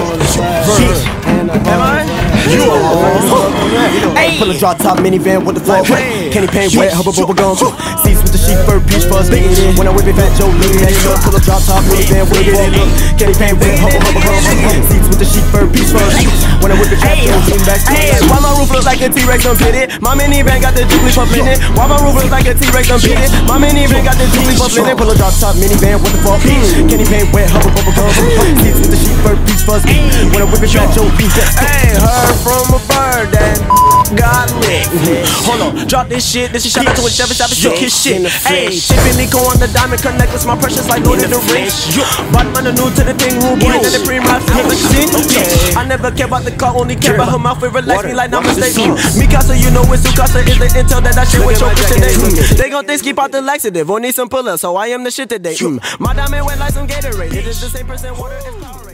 Am I? Pull a drop top minivan with the fuck. Candy paint wet, hubba bubble gum. Seats with the sheep fur, peach fuzz. When I whip it fat, Joe Lee, that truck. Pull a drop top minivan with the fuck. Candy paint wet, hubba bubble gum. Seats with the sheep fur, peach fuzz. When I whip it fat, Joe Lee, back. Why my roof look like a T-Rex unpitted? My minivan got the Jubilee pump in it. Why my roof look like a T-Rex unpitted? My minivan got the Jubilee pump in it. Pull a drop top minivan with the fuck. Candy paint wet, hubba bubble gum. Seats with the sheep fur, peach fuzz. When I whip it fat, Joe Lee, back. Hey, heard from a bird that got lit. Hold on, drop this shit. This is shot to a 7 shook his shit. Hey, Tiffany Nico on the diamond connectless, my precious like Lord of the Rings. Bottom on the new to the thing, rude boy, and the pre rap shit. I never care about the car, only care about her mouth. It relax me like namaste. Mikasa, you know it's Sukasa is the intel that I shit with your bitch today. They gon' think keep out the laxative, or need some puller, so I am the shit today. My diamond wet like some Gatorade. It is the same percent water.